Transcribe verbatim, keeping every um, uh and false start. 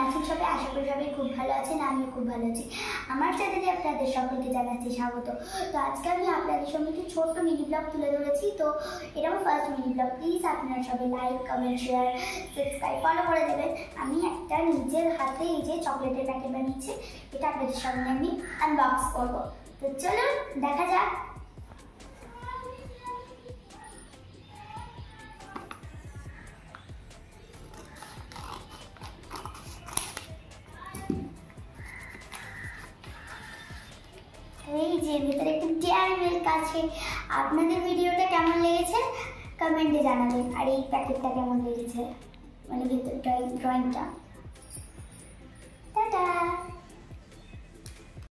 আছেন সবাই? আশা করি সবাই খুব ভালো আছেন, আমিও খুব ভালো আছি। আমার চ্যানেলে আপনাদের সকলকে জানাচ্ছি স্বাগত। তো আজকে আমি আপনাদের সঙ্গে একটি ছোট্ট মিনি ব্লগ তুলে ধরেছি। তো এটা আমার ফার্স্ট মিনি ব্লগ। প্লিজ আপনারা সবাই like, comment, share, subscribe, follow করে দেবেন। আমি একটা নিজের হাতে এই যে চকলেটের প্যাকেট বানিয়েছি, এটা আপনাদের সামনে আমি আনবক্স করবো। তো চলুন দেখা যাক। এই যে ভিতরে একটু ডেয়ারি মিল্ক আছে। আপনাদের ভিডিওটা কেমন লেগেছে কমেন্টে জানাবেন, আর এই প্যাকেটটা কেমন লেগেছে, মানে ভিতরে ড্রয়িংটা। টাটা।